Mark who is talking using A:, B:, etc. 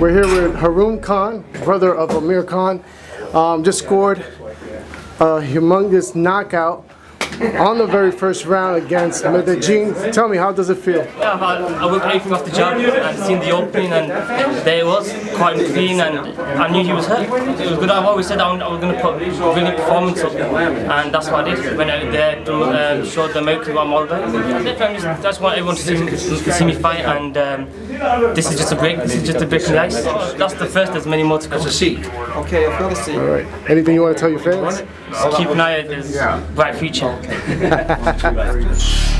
A: We're here with Haroon Khan, brother of Amir Khan. Just scored a humongous knockout on the very first round against Medellin. Tell me, how does it feel?
B: Yeah, I worked everything off the jab and seen the opening, and there it was, quite clean, and I knew he was hurt. It was good. I've always said I was going to put really performance up, and that's what I did. Went out there to show the Americans what I'm all about. I just want everyone to see me fight, and this is just a break. This is just a break in the ice. That's the first. There's many more to come.
C: Okay, I've got to see.
A: All right. Anything you want to tell your fans?
B: Just keep an eye out. There's a bright future.